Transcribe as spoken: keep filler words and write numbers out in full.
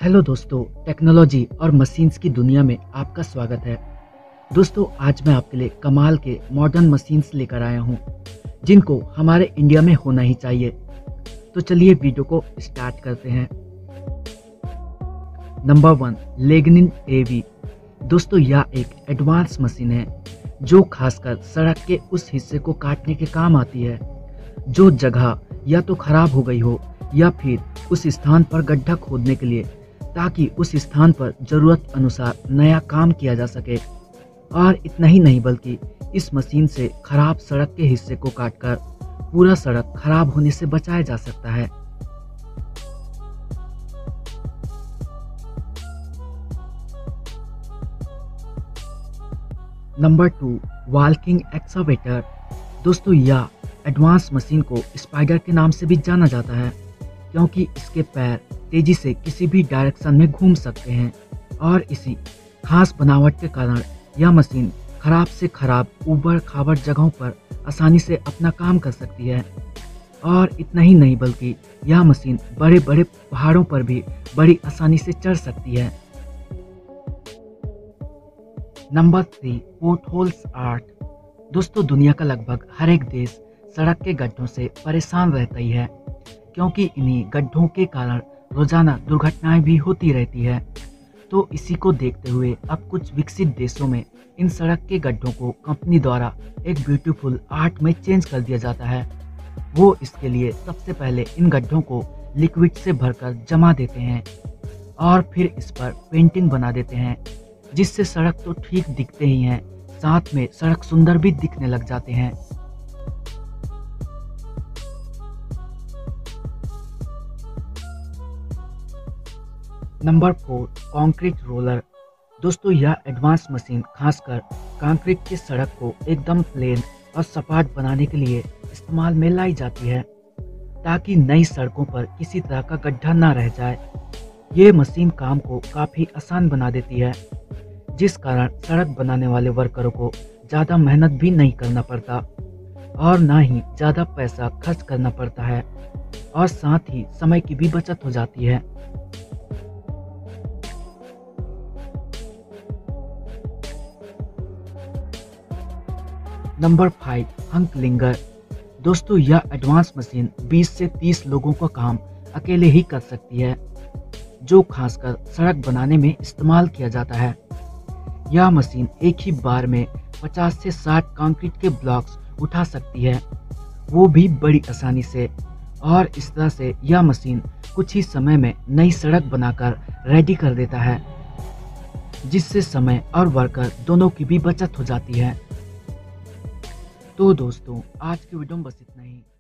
Hello दोस्तों, technology और machines की दुनिया में आपका स्वागत है। दोस्तों, आज मैं आपके लिए कमाल के मॉडर्न मशीन्स लेकर आया हूं, जिनको हमारे इंडिया में होना ही चाहिए। तो चलिए वीडियो को स्टार्ट करते हैं। नंबर वन, लेग्निन एवी। दोस्तों, यह एक एडवांस मशीन है जो खासकर सड़क के उस हिस्से को काटने के काम आती है जो जगह या तो खराब हो गई हो या फिर उस स्थान पर गड्ढा खोदने के लिए, ताकि उस स्थान पर जरूरत अनुसार नया काम किया जा सके। और इतना ही नहीं, बल्कि इस मशीन से खराब सड़क के हिस्से को काटकर पूरा सड़क खराब होने से बचाया जा सकता है। Number two, walking excavator. दोस्तों, यह एडवांस मशीन को स्पाइडर के नाम से भी जाना जाता है, क्योंकि इसके पैर तेजी से किसी भी डायरेक्शन में घूम सकते हैं और इसी खास बनावट के कारण यह मशीन खराब से खराब ऊबड़ खाबड़ जगहों पर आसानी से अपना काम कर सकती है। और इतना ही नहीं, बल्कि यह मशीन बड़े बड़े पहाड़ों पर भी बड़ी आसानी से चढ़ सकती है। Number three, pot holes art. दोस्तों, दुनिया का लगभग हर एक देश सड़क के गड्ढों से परेशान रहता ही है, क्योंकि इन्हीं गड्ढों के कारण रोजाना दुर्घटनाएं भी होती रहती है। तो इसी को देखते हुए अब कुछ विकसित देशों में इन सड़क के गड्ढों को कंपनी द्वारा एक ब्यूटीफुल आर्ट में चेंज कर दिया जाता है। वो इसके लिए सबसे पहले इन गड्ढों को लिक्विड से भरकर जमा देते हैं और फिर इस पर पेंटिंग बना देते हैं, जिससे सड़क तो ठीक दिखते ही हैं, साथ में सड़क सुंदर भी दिखने लग जाते हैं। Number four, concrete roller. दोस्तों, यह एडवांस मशीन खासकर कंक्रीट की सड़क को एकदम प्लेन और सपाट बनाने के लिए इस्तेमाल में लाई जाती है, ताकि नई सड़कों पर किसी तरह का गड्ढा ना रह जाए। ये मशीन काम को काफ़ी आसान बना देती है, जिस कारण सड़क बनाने वाले वर्करों को ज़्यादा मेहनत भी नहीं करना पड़ता और ना ही ज़्यादा पैसा खर्च करना पड़ता है, और साथ ही समय की भी बचत हो जाती है। नंबर फाइव, हंक लिंगर। दोस्तों, यह एडवांस मशीन बीस से तीस लोगों का काम अकेले ही कर सकती है, जो खासकर सड़क बनाने में इस्तेमाल किया जाता है। यह मशीन एक ही बार में पचास से साठ कंक्रीट के ब्लॉक्स उठा सकती है, वो भी बड़ी आसानी से। और इस तरह से यह मशीन कुछ ही समय में नई सड़क बनाकर रेडी कर देता है, जिससे समय और वर्कर दोनों की भी बचत हो जाती है। तो दोस्तों, आज की वीडियो में बस इतना ही।